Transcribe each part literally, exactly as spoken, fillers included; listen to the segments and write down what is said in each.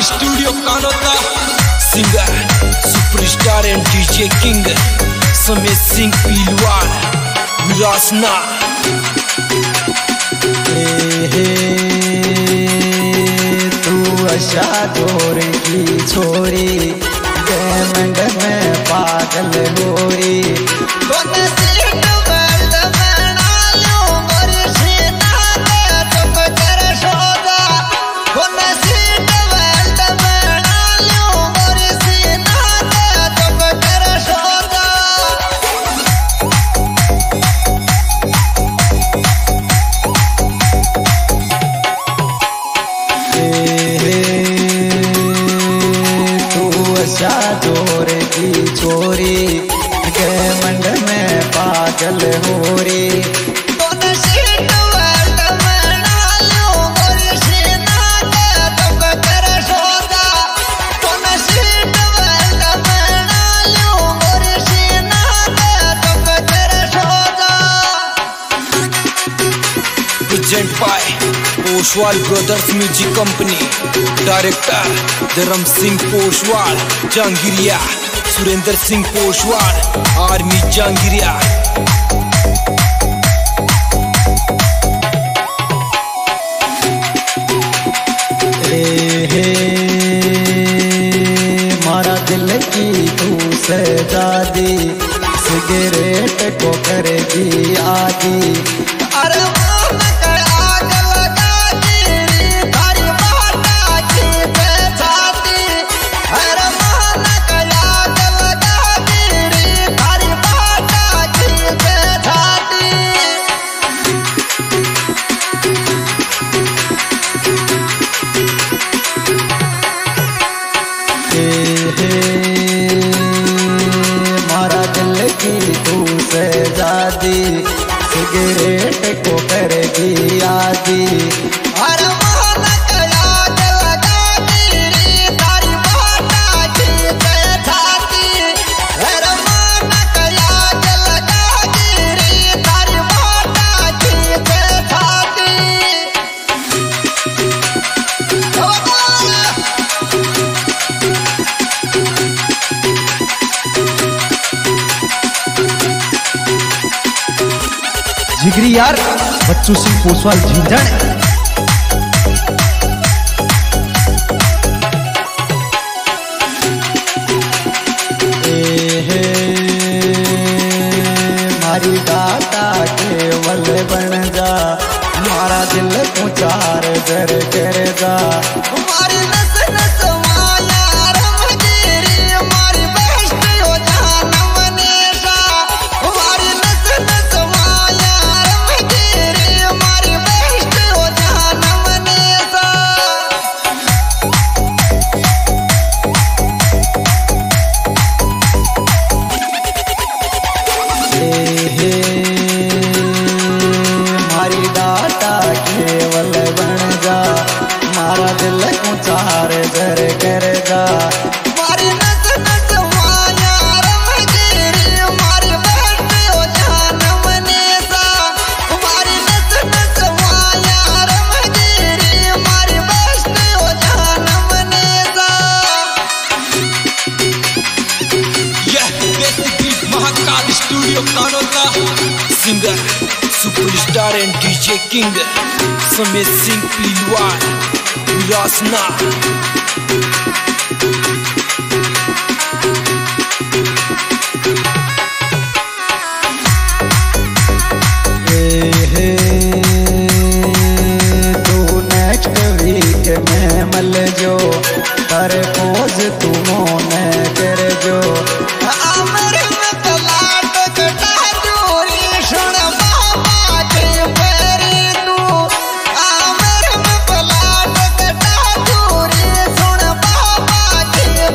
Studio Kanota singer superstar and DJ king समेत सिंह पीलवाल विरासना। तू आशा दौर की छोरी मंड में पागल होरी जोर की छोरी के मंड में पागल होरी present by Poshwal brothers music company. Director Dharm Singh Poshwal Jahangiria, Surendra Singh Poshwal army Jahangiria. मारा दिल की तू सजादी सिगरेट को करेगी आदि। अरे मारा दिल की तू सजादी सिगरेट को करेगी आदि। अरे जिगरी यार बच्चू सिंह पोशवाल झिंझण। मारी दाता केवल बन जा मारा दिल को चार दर कर जा। मारी नस नस माया रमगीरी मारी बेस्ट हो जाना मनीषा। मारी नस नस माया रमगीरी मारी बेस्ट हो जाना मनीषा। मारी डाटा केवल बन जा मारा दिल को चार दर कर जा। मारी नस नस माया रमगीरी मारी बेस्ट हो जाना मनीषा। मारी नस नस माया रमगीरी मारी बेस्ट हो जाना मनीषा। यह basically Mahakal studio Kanota singer superstar and DJ king समेत सिंह पीलवाल विरासना। तू नेक्स्ट वीक में मल जो पर पोज तू मोने कर जो। अमर में तलाट कटा जोरी सुन बाबा के पैरी तू। अमर में तलाट कटा जोरी सुन बाबा के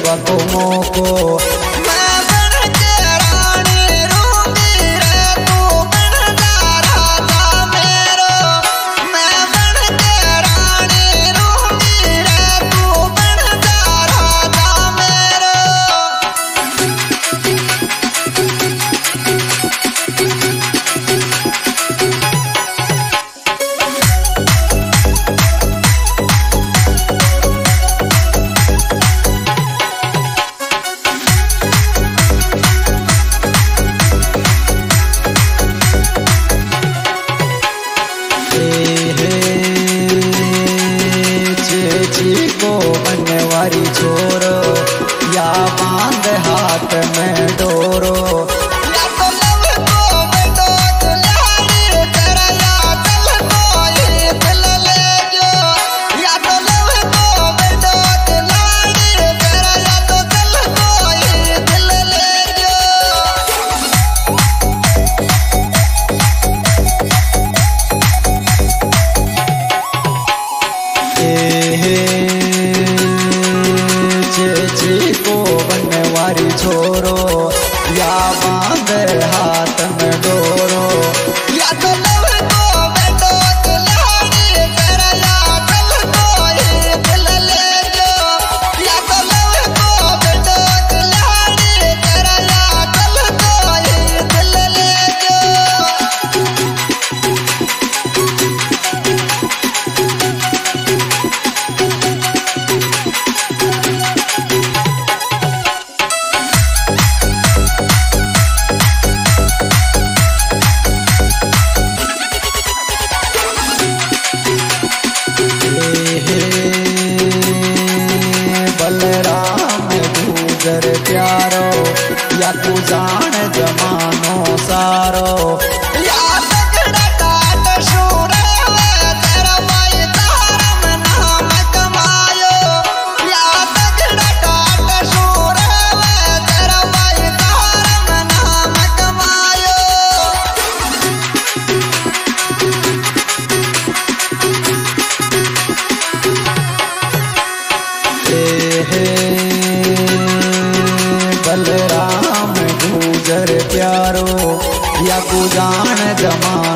सेवा को मोको मैं बन के रानी रूंगी रे तू बन जा राजा मेरो मैं बन के रानी रूंगी रे तू बन जा राजा मेरो को बनवारी छोरो या बांध हाथ में डोरो या तो लव को बेटो दुलारी तेरा या दिल को ये दिल ले जो या तो लव को बेटो दुलारी तेरा या तो दिल को ये दिल ले जो चेची को बनवारी छोरो या बांध हाथ में डोरो या तो लव को बेटो दुलारी तेरा या दिल को ये दिल ले जो या तो लव को बेटो दुलारी तेरा या दिल को ये दिल ले जो बलराम गुजर प्यारो या तू जान जमानो सारो या तगड़ा काट शूरे तेरा भाई तारम नाम कमायो या तगड़ा काट शूरे तेरा भाई तारम नाम कमायो बलराम गुजर प्यारो या तू जान जमा